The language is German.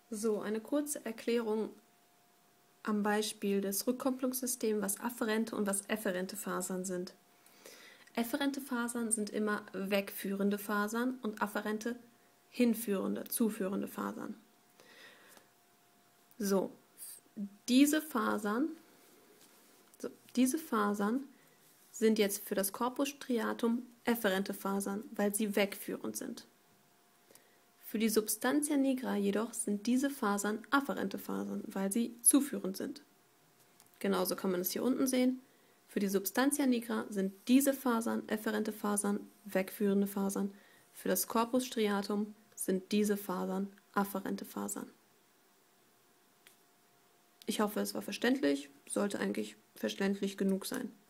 So, eine kurze Erklärung am Beispiel des Rückkopplungssystems, was afferente und was efferente Fasern sind. Efferente Fasern sind immer wegführende Fasern und afferente hinführende, zuführende Fasern. So, diese Fasern sind jetzt für das Corpus striatum efferente Fasern, weil sie wegführend sind. Für die Substantia nigra jedoch sind diese Fasern afferente Fasern, weil sie zuführend sind. Genauso kann man es hier unten sehen. Für die Substantia nigra sind diese Fasern efferente Fasern, wegführende Fasern. Für das Corpus striatum sind diese Fasern afferente Fasern. Ich hoffe, es war verständlich, sollte eigentlich verständlich genug sein.